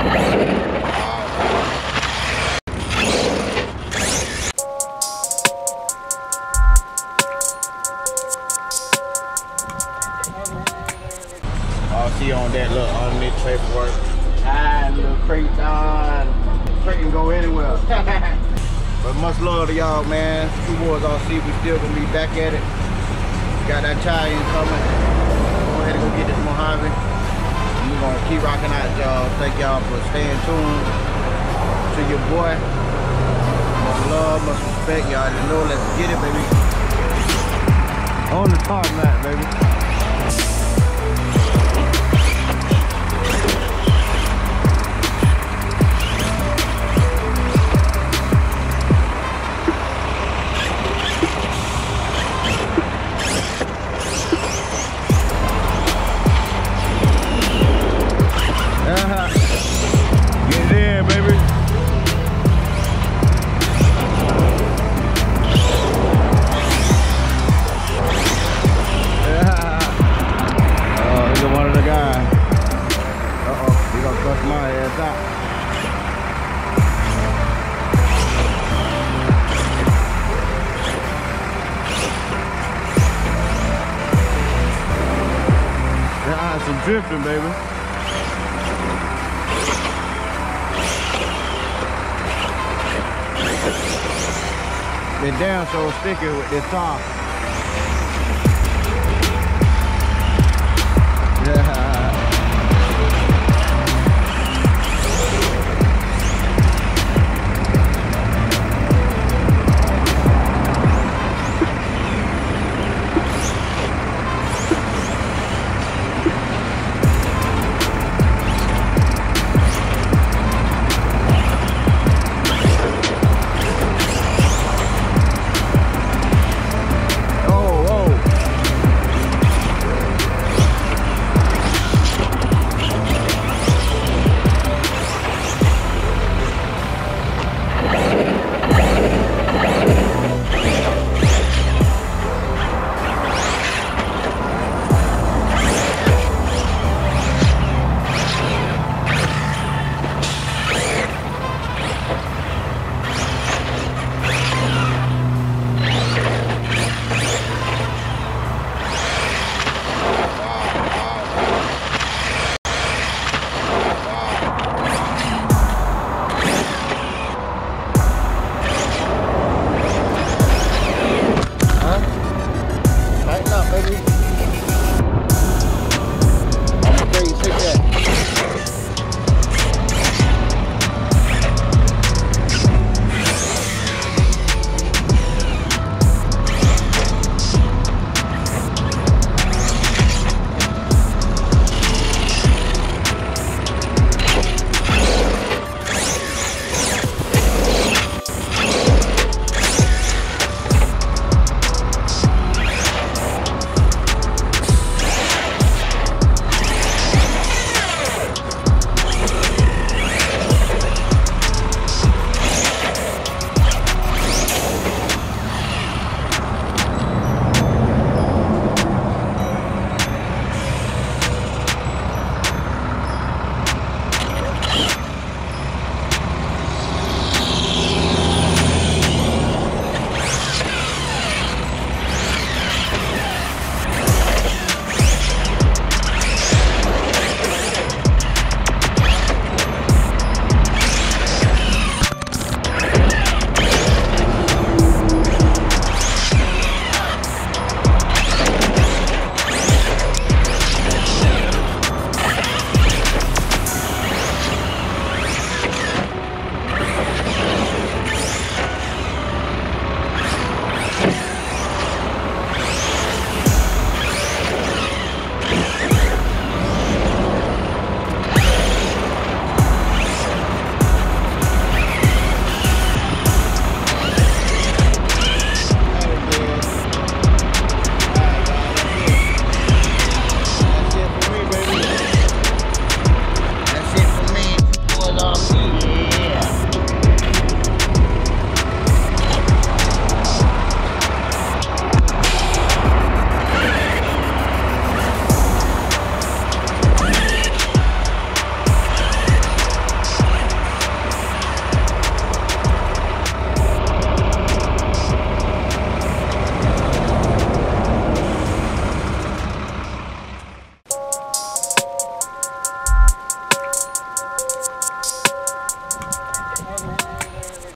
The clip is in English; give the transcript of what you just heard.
I'll see you on that little underneath paperwork. Ah, little crate on. Crate can go anywhere. But much love to y'all, man. True Boys RC, we still gonna be back at it. Got that tie-in coming. Go ahead and go get this Mojave. We're gonna keep rocking out, y'all. Thank y'all for staying tuned to your boy. Much love, much respect. Y'all already know. Let's get it, baby. On the tarmac, baby. Get it in, baby. Oh, he's one of the guys. Uh-oh, he gonna cuss my ass out. Yeah, some drifting, baby. Been down so sticky with this top. Yeah.